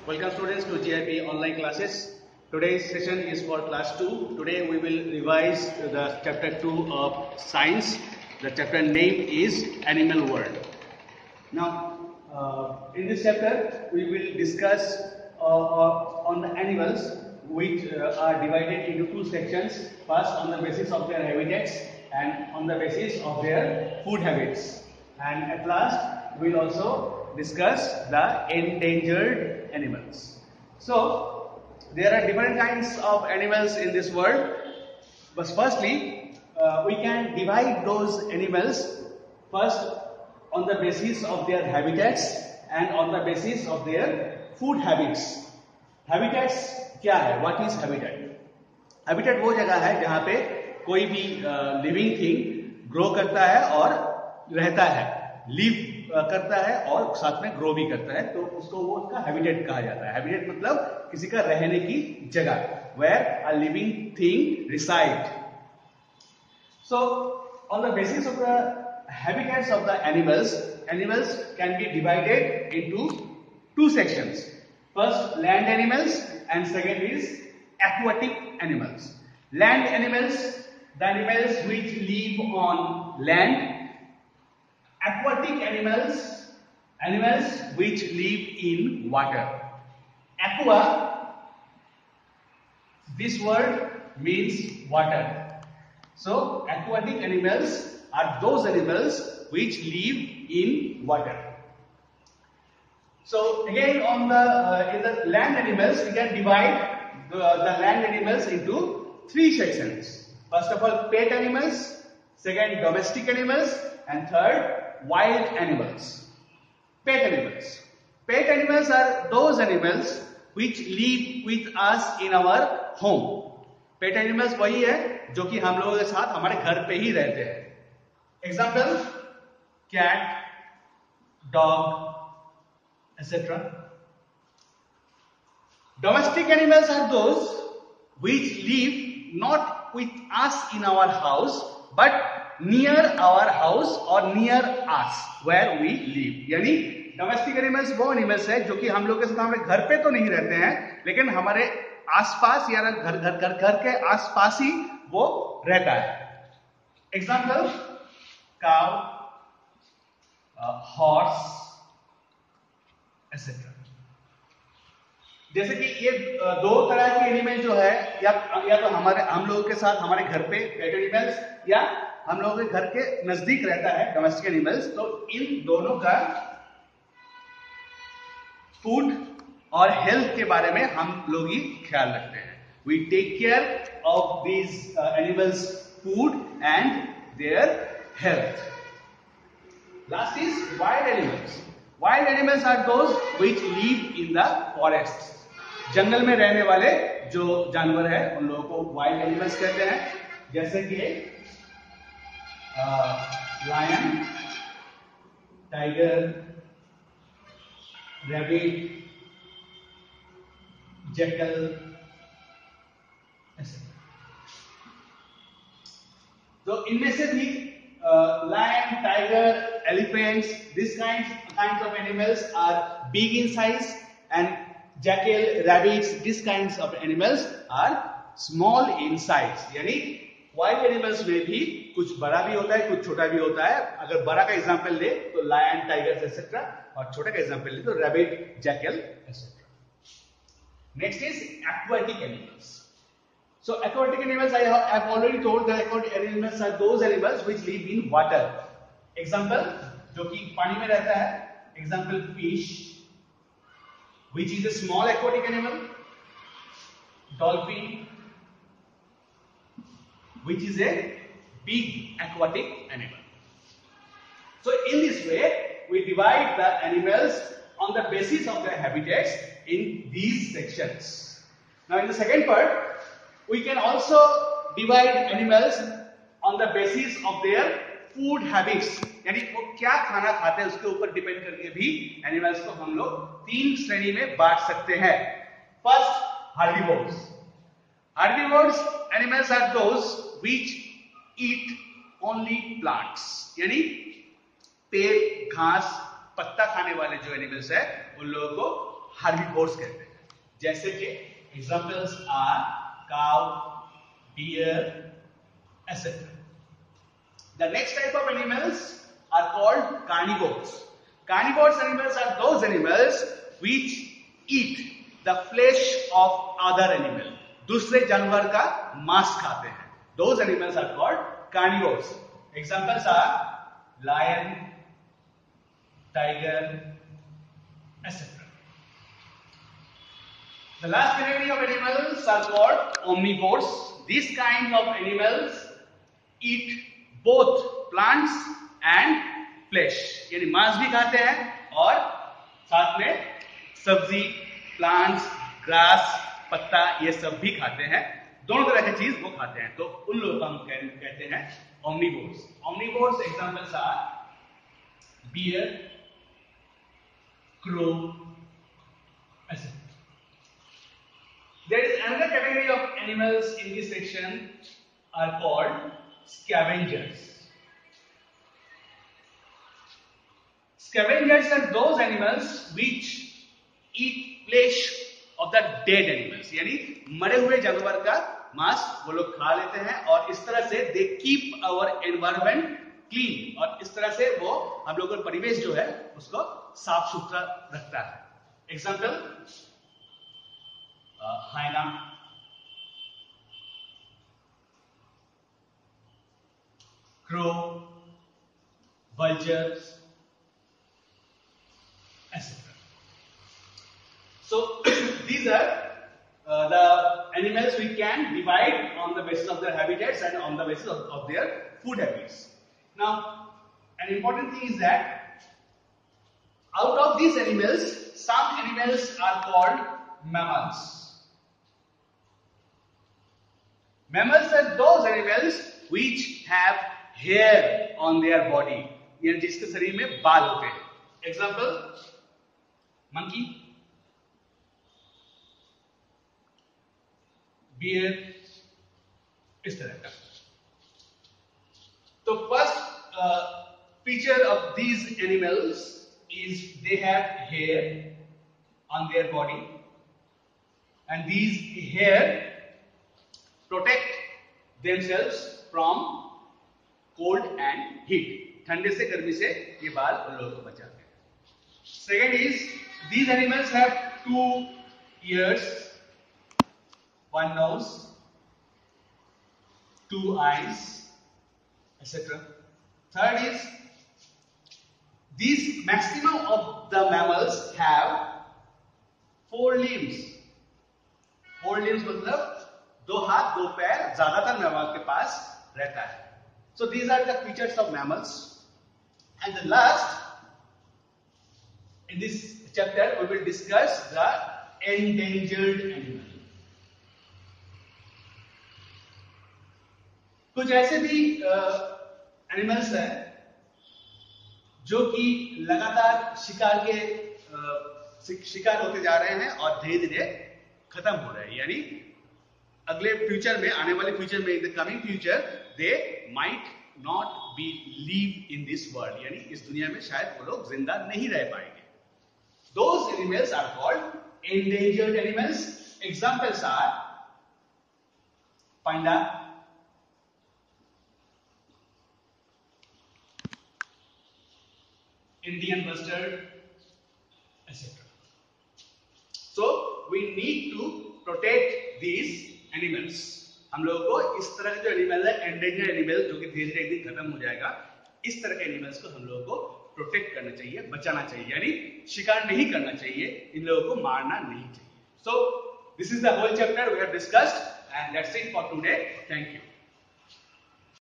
Welcome students to GIP online classes. Today's session is for class 2. Today we will revise the chapter 2 of science. The chapter name is Animal World. Now in this chapter we will discuss on the animals which are divided into two sections. First on the basis of their habitats and on the basis of their food habits. And at last we will also discuss the endangered animals. So there are different kinds of animals in this world, but firstly we can divide those animals first on the basis of their habitats and on the basis of their food habits. Habitats क्या है? What is habitat? Habitat वो जगह है जहाँ पे कोई भी living thing grow करता है और रहता है, लिव करता है और साथ में ग्रो भी करता है, तो उसको वो उसका हैबिटेट कहा जाता है. हैबिटेट मतलब किसी का रहने की जगह, where a living thing reside. So on the basis of the habitats of the animals can be divided into two sections. First land animals and second is aquatic animals. Land animals, the animals which live on land. Aquatic animals which live in water. Aqua, this word means water. So aquatic animals are those animals which live in water. So again on in the land animals we can divide the land animals into three sections. First of all pet animals, second domestic animals, and third wild animals. Pet animals. Pet animals are those animals which live with us in our home. Pet animals वही है जो कि हम लोगों के साथ हमारे घर पे ही रहते हैं. Example: cat, dog, etc. Domestic animals are those which live not with us in our house but near our house or near us where we live. यानी डोमेस्टिक एनिमल्स वो एनिमल्स है जो कि हम लोग के साथ हमारे घर पे तो नहीं रहते हैं लेकिन हमारे आसपास या घर के आसपास ही वो रहता है. Example: cow, horse, etcetera. जैसे कि ये दो तरह के एनिमल जो है या तो हम लोगों के साथ हमारे घर पे पेट एनिमल्स या हम लोगों के घर के नजदीक रहता है डोमेस्टिक एनिमल्स. तो इन दोनों का फूड और हेल्थ के बारे में हम लोग ही ख्याल रखते हैं. We take care of these animals food and their health. Last is wild animals. Wild animals are those which live in the forests. जंगल में रहने वाले जो जानवर है उन लोगों को वाइल्ड एनिमल्स कहते हैं. जैसे कि लायन, टाइगर, रैबिट, जैकल, तो इनमें से भी lion, tiger, elephants, these kinds of animals are big in size, and jackal, rabbits, these kinds of animals are small in size. यानी wild animals में भी कुछ बड़ा भी होता है कुछ छोटा भी होता है. अगर बड़ा का एग्जांपल ले तो lion, tigers, etc. और छोटा का एग्जांपल ले तो rabbit, jackal, etc. Next is aquatic animals. So aquatic animals, I have already told that aquatic animals are those animals which live in water. Example, जो कि पानी में रहता है. Example: fish, which is a small aquatic animal. Dolphin, which is a big aquatic animal. So in this way, we divide the animals on the basis of their habitats in these sections. Now in the second part, we can also divide animals on the basis of their food habits. यानी वो क्या खाना खाते हैं उसके ऊपर depend करके भी एनिमल्स को हम लोग तीन श्रेणी में बांट सकते हैं. First, herbivores. Herbivores animals are those which eat only plants. यानी पेड़, घास, पत्ता खाने वाले जो एनिमल्स है उन लोगों को हार्बिवोर्स कहते हैं, जैसे कि examples are cow, deer, etcetera. The next type of animals are called carnivores. Carnivores animals are those animals which eat the flesh of other animal. दूसरे जानवर का मांस खाते हैं. Those animals are called carnivores. Examples are lion, tiger, etc. The last category of animals are called omnivores. These kinds of animals eat both plants and flesh. यानी मांस भी खाते हैं और साथ में सब्जी, प्लांट्स, ग्रास, पत्ता ये सब भी खाते हैं. दोनों तरह की चीज वो खाते हैं. तो उन लोगों को हम कहते हैं omnivores. Omnivores examples are bear, crow, etc. There is another category of animals in this section are called scavengers. Scavengers are those animals which eat flesh of the dead animals. यानी मरे हुए जानवर का मांस वो लोग खा लेते हैं और इस तरह से they keep our environment clean. और इस तरह से वो हम लोगों का परिवेश जो है उसको साफ सुथरा रखता है. Example hyena, crow, vultures, etc. So these are the animals we can divide on the basis of their habitats and on the basis of their food habits. Now, an important thing is that out of these animals, some animals are called mammals. Mammals are those animals which have hair on their body. यानी जिसके शरीर में बाल होते हैं. Example, monkey, bear, इस तरह का. तो first feature of these animals is they have hair on their body, and these hair protect themselves from cold and heat. ठंडे से गर्मी से ये बाल उन लोगों को बचाते हैं. Second is these animals have 2 ears, 1 nose, 2 eyes, etc. Third is these maximum of the mammals have 4 limbs. 4 limbs मतलब 2 हाथ 2 पैर ज्यादातर मैमल के पास रहता है. So these are the features of mammals. And the last, in this chapter we will discuss the endangered animal. कुछ ऐसे भी एनिमल्स हैं जो कि लगातार शिकार होते जा रहे हैं और धीरे धीरे खत्म हो रहे हैं. यानी अगले फ्यूचर में, आने वाले फ्यूचर में, in the coming future they might not be live in this world. यानी इस दुनिया में शायद वो लोग जिंदा नहीं रह पाएंगे. Those animals are called endangered animals. Examples are panda, Indian bustard, etc. So we need to protect these animals. हम लोगों को इस तरह के जो एनिमल है, एंडेंजर्ड एनिमल, जो कि धीरे धीरे एक दिन खत्म हो जाएगा, इस तरह के एनिमल्स को हम लोगों को प्रोटेक्ट करना चाहिए, बचाना चाहिए. यानी शिकार नहीं करना चाहिए, इन लोगों को मारना नहीं चाहिए. So this is the whole chapter we have discussed, and that's it for today. Thank you.